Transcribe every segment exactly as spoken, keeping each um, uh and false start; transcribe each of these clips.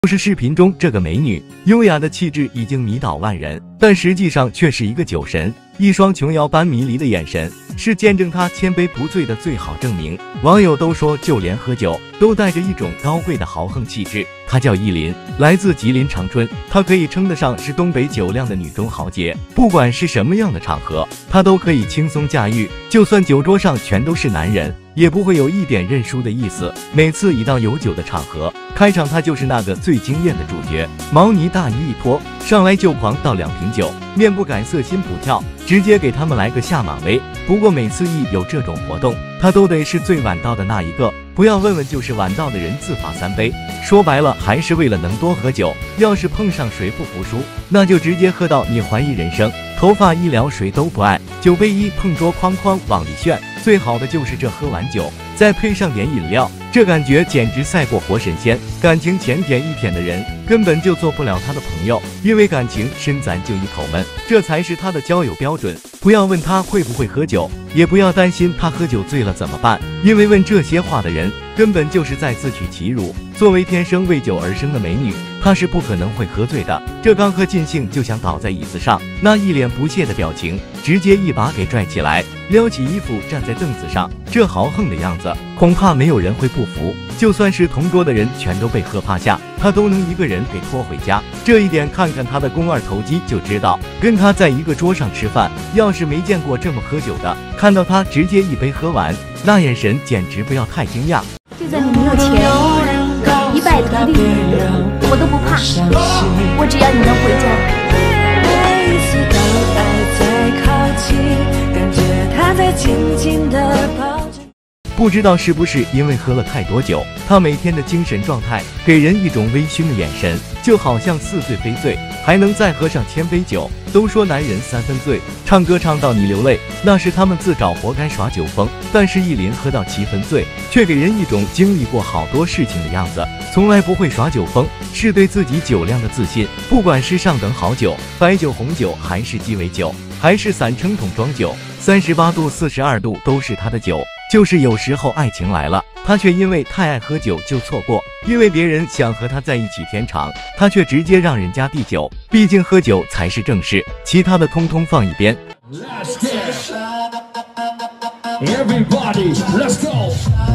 就是视频中这个美女，优雅的气质已经迷倒万人，但实际上却是一个酒神，一双琼瑶般迷离的眼神，是见证她千杯不醉的最好证明。网友都说，就连喝酒都带着一种高贵的豪横气质。她叫依林，来自吉林长春，她可以称得上是东北酒量的女中豪杰，不管是什么样的场合，她都可以轻松驾驭，就算酒桌上全都是男人，也不会有一点认输的意思。每次一到有酒的场合，开场她就是那个最惊艳的主角，毛呢大衣一脱，上来就狂倒两瓶酒，面不改色心不跳，直接给他们来个下马威。不过每次一有这种活动，她都得是最晚到的那一个，不要问问就是晚到的人自罚三杯。说白了还是为了能多喝酒，要是碰上谁不服输，那就直接喝到你怀疑人生。头发一撩谁都不爱，酒杯一碰桌哐哐往里炫，最好的就是这喝完酒再配上点饮料，这感觉简直赛过活神仙。感情浅舔一舔的人根本就做不了他的朋友，因为感情深咱就一口闷，这才是他的交友标准。不要问他会不会喝酒，也不要担心他喝酒醉了怎么办，因为问这些话的人根本就是在自取其辱。作为天生为酒而生的美女，她是不可能会喝醉的。这刚喝尽兴就想倒在椅子上，那一脸不屑的表情，直接一把给拽起来，撩起衣服站在凳子上，这豪横的样子，恐怕没有人会不服。就算是同桌的人全都被喝趴下，她都能一个人给拖回家。这一点看看她的肱二头肌就知道，跟她在一个桌上吃饭，要是没见过这么喝酒的，看到她直接一杯喝完，那眼神简直不要太惊讶。 就算你没有钱，一败涂地，我都不怕，我只要你能回家。每一次当爱在靠近，感觉它在紧紧地抱着。 不知道是不是因为喝了太多酒，他每天的精神状态给人一种微醺的眼神，就好像似醉非醉，还能再喝上千杯酒。都说男人三分醉，唱歌唱到你流泪，那是他们自找活该耍酒疯。但是依林喝到七分醉，却给人一种经历过好多事情的样子，从来不会耍酒疯，是对自己酒量的自信。不管是上等好酒、白酒、红酒，还是鸡尾酒，还是散称桶装酒，三十八度、四十二度都是他的酒。就是有时候爱情来了，他却因为太爱喝酒就错过，因为别人想和他在一起天长，他却直接让人家递酒。毕竟喝酒才是正事，其他的通通放一边。Everybody, let's go.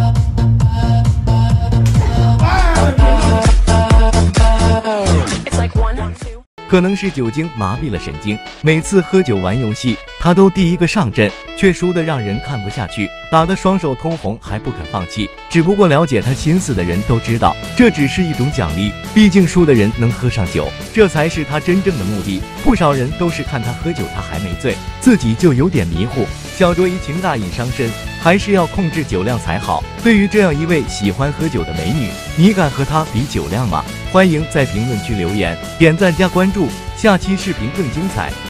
可能是酒精麻痹了神经，每次喝酒玩游戏，他都第一个上阵，却输得让人看不下去，打得双手通红还不肯放弃。只不过了解他心思的人都知道，这只是一种奖励，毕竟输的人能喝上酒，这才是他真正的目的。不少人都是看他喝酒，他还没醉，自己就有点迷糊。小酌怡情，大饮伤身，还是要控制酒量才好。对于这样一位喜欢喝酒的美女，你敢和她比酒量吗？欢迎在评论区留言、点赞加关注，下期视频更精彩。